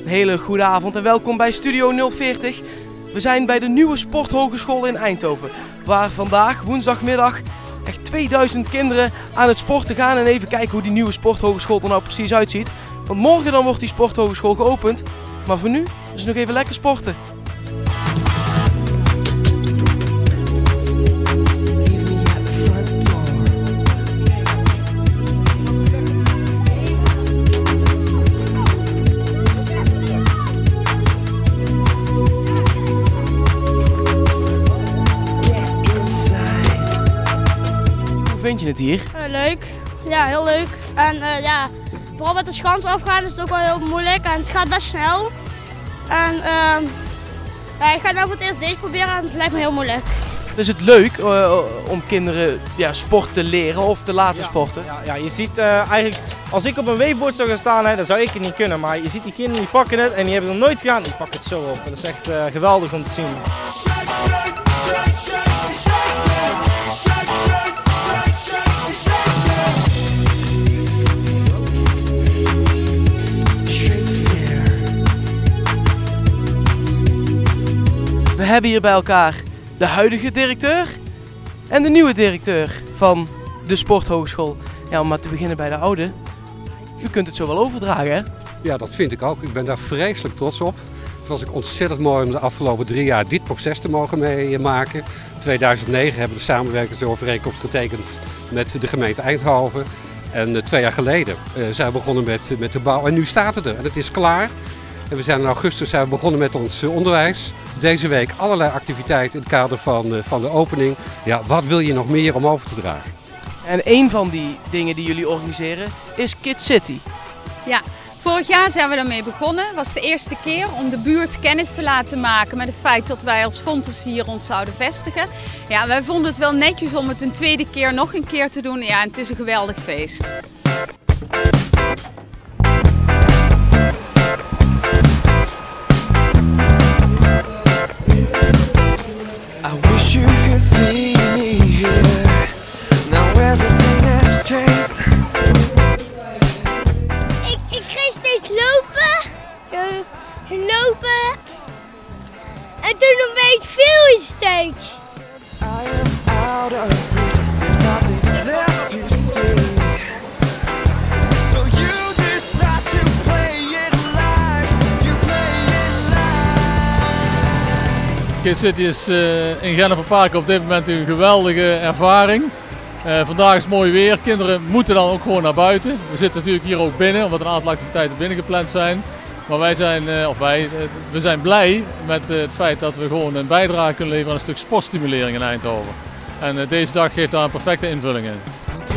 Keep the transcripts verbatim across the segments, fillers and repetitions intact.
Een hele goede avond en welkom bij Studio nul veertig. We zijn bij de nieuwe Sporthogeschool in Eindhoven, waar vandaag, woensdagmiddag, echt tweeduizend kinderen aan het sporten gaan. En even kijken hoe die nieuwe Sporthogeschool er nou precies uitziet. Want morgen dan wordt die Sporthogeschool geopend. Maar voor nu is het nog even lekker sporten. Hoe vind je het hier? Uh, leuk, ja, heel leuk. En uh, ja, vooral met de schans afgaan is het ook wel heel moeilijk en het gaat best snel. En uh, ja, ik ga nou voor het eerst deze proberen en het lijkt me heel moeilijk. Is het leuk uh, om kinderen ja, sport te leren of te laten ja, sporten? Ja, ja, je ziet uh, eigenlijk, als ik op een wakeboard zou gaan staan, hè, dan zou ik het niet kunnen. Maar je ziet die kinderen die pakken het en die hebben het nog nooit gedaan, die pakken het zo op. Dat is echt uh, geweldig om te zien. We hebben hier bij elkaar de huidige directeur en de nieuwe directeur van de Sporthogeschool. Ja, om maar te beginnen bij de oude. U kunt het zo wel overdragen, hè? Ja, dat vind ik ook. Ik ben daar vreselijk trots op. Het was ook ontzettend mooi om de afgelopen drie jaar dit proces te mogen meemaken. In tweeduizend negen hebben we de samenwerkingsovereenkomst getekend met de gemeente Eindhoven. En uh, twee jaar geleden uh, zijn we begonnen met, met de bouw. En nu staat het er en het is klaar. En we zijn in augustus zijn we begonnen met ons onderwijs. Deze week allerlei activiteiten in het kader van, van de opening. Ja, wat wil je nog meer om over te dragen? En een van die dingen die jullie organiseren is Kids City. Ja, vorig jaar zijn we daarmee begonnen. Het was de eerste keer om de buurt kennis te laten maken met het feit dat wij als Fontes hier ons zouden vestigen. Ja, wij vonden het wel netjes om het een tweede keer nog een keer te doen. Ja, en het is een geweldig feest. Ik, ik ging steeds lopen, uh, lopen en toen een beetje veel in steeds. Kids City is uh, in Gennep-Park op dit moment een geweldige ervaring. Uh, vandaag is mooi weer, kinderen moeten dan ook gewoon naar buiten. We zitten natuurlijk hier ook binnen, omdat een aantal activiteiten binnen gepland zijn. Maar wij zijn, uh, of wij, uh, we zijn blij met uh, het feit dat we gewoon een bijdrage kunnen leveren aan een stuk sportstimulering in Eindhoven. En uh, deze dag geeft daar een perfecte invulling in.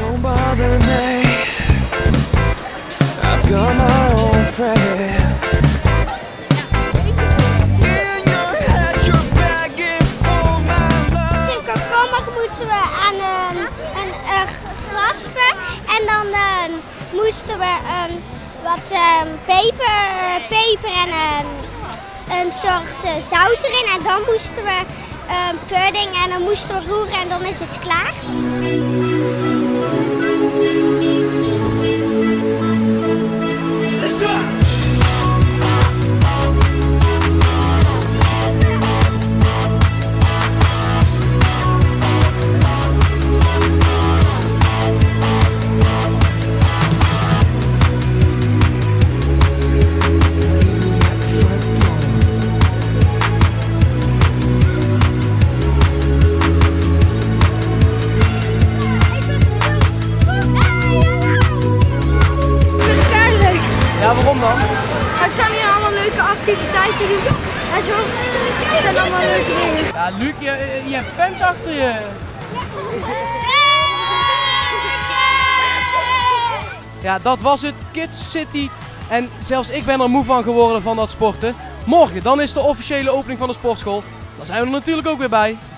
Moeten we aan een, een, een raspen en dan uh, moesten we uh, wat uh, peper, uh, peper en uh, een soort uh, zout erin en dan moesten we uh, pudding en dan moesten we roeren en dan is het klaar. Ja, waarom dan? Ik kan hier allemaal leuke activiteiten doen en zo zijn allemaal leuke dingen. Ja, Luc, je, je hebt fans achter je. Ja, dat was het, Kids City. En zelfs ik ben er moe van geworden van dat sporten. Morgen, dan is de officiële opening van de sportschool. Dan zijn we er natuurlijk ook weer bij.